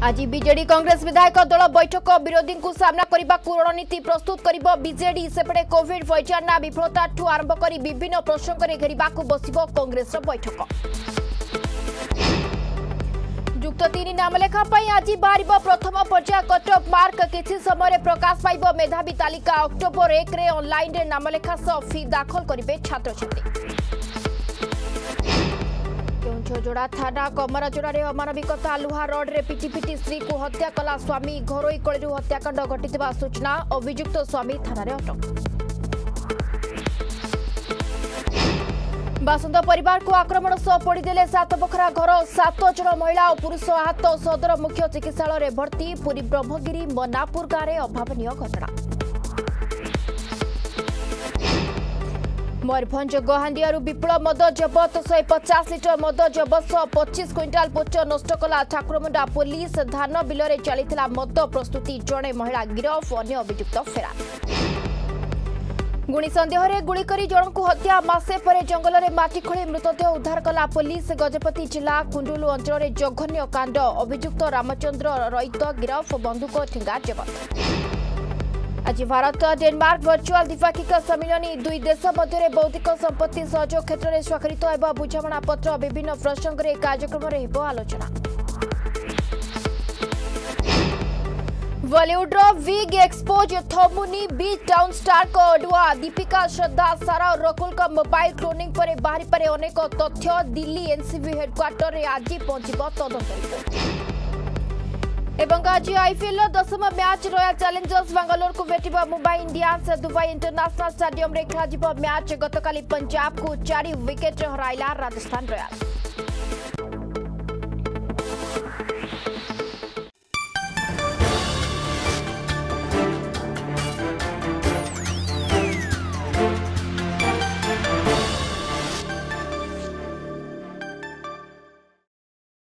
आज बीजेडी कांग्रेस विधायक दल बैठक विरोधी को सामना करने को रणनीति प्रस्तुत कर बीजेडी सेपटे कोविड परिचालना विफलता ठू आरंभ कर विभिन्न प्रसंग में घेरवा बस कांग्रेस बैठक। युक्त 3 नामलेखा आज बाहर प्रथम पर्याय कटअफ मार्क किसी समय प्रकाश पाइब मेधावी तालिका अक्टोबर 1 रे ऑनलाइन नामलेखा सह फी दाखल करेंगे छात्र छात्री। केउंझरजोड़ा थाना कमराजोड़े अमानविकता लुहा रड रे पिटी पिटी स्त्री को हत्या कला स्वामी घरोई कलू हत्याकांड घटिथिबा सूचना अभियुक्त स्वामी थाना अटक। बासंत परिवार को आक्रमण सह पोड़ीदेले 7 बखरा घर 7 जन महिला और पुरुष आहत सदर मुख्य चिकित्सालय भर्ती पुरी ब्रह्मगिरी मनापुर गाँव में अभावनीय घटना। मयूरभंज गहांडियारू विपुल मद जबत 150 लिटर मद जबत 25 क्विंटाल पोच नष्ट कला ठाकुरमुंडा पुलिस धान बिलरे चलीथिला मद प्रस्तुति जड़े महिला गिरफ अन्य अभियुक्त फेरार। गुणी संदेह में गुड़ी करी जन को हत्या मासे परे जंगल में माटी खोली मृतदेह उद्धार कला पुलिस गजपति जिला कुंडुलु अंचल में जघन्य कांड अभियुक्त रामचंद्र रईत गिरफ बंधुक ठेंगा जबत। आज भारत डेनमार्क वर्चुअल द्विपाक्षिक सम्मिलन दुई देश मध्य बौद्धिक संपत्ति सहयोग क्षेत्र में स्वाक्षरित होगा बुझामणा पत्र विभिन्न प्रसंग में कार्यक्रम में आलोचना। बॉलीवुड विग एक्सपोज थमुनी बीच टाउन स्टार को अडुआ दीपिका श्रद्धा सारा और रकुल का मोबाइल क्लोनिंग पर बाहरी पारे अनेक तथ्य दिल्ली एनसीबी हेडक्वार्टर में आज पहुंचब तदंत रिपोर्ट। एवं आज IPL 10th match Royal Challengers Bangalore को भेटिबा Mumbai Indians Dubai International stadium रे खेला मैच गतकाली पंजाब को 4 विकेट हराइला राजस्थान रॉयल्स।